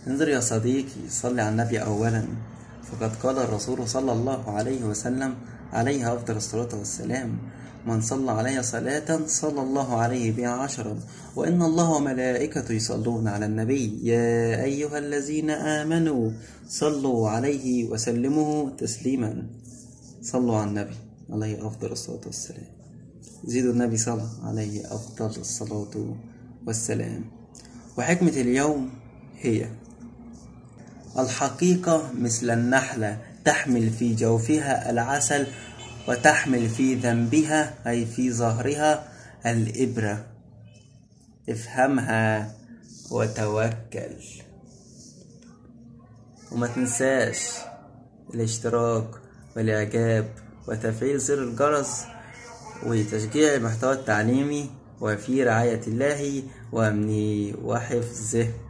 انظر يا صديقي، صل على النبي أولا، فقد قال الرسول صلى الله عليه وسلم عليه أفضل الصلاة والسلام: من صلى علي صلاة صلى الله عليه بها عشرا، وإن الله وملائكته يصلون على النبي يا أيها الذين آمنوا صلوا عليه وسلموا تسليما. صلوا على النبي عليه أفضل الصلاة والسلام. زيدوا النبي صلى عليه أفضل الصلاة والسلام. وحكمة اليوم هي: الحقيقة مثل النحلة، تحمل في جوفها العسل وتحمل في ذنبها أي في ظهرها الإبرة. افهمها وتوكل. وما تنساش الاشتراك والإعجاب وتفعيل زر الجرس وتشجيع المحتوى التعليمي، وفي رعاية الله وأمنه وحفظه.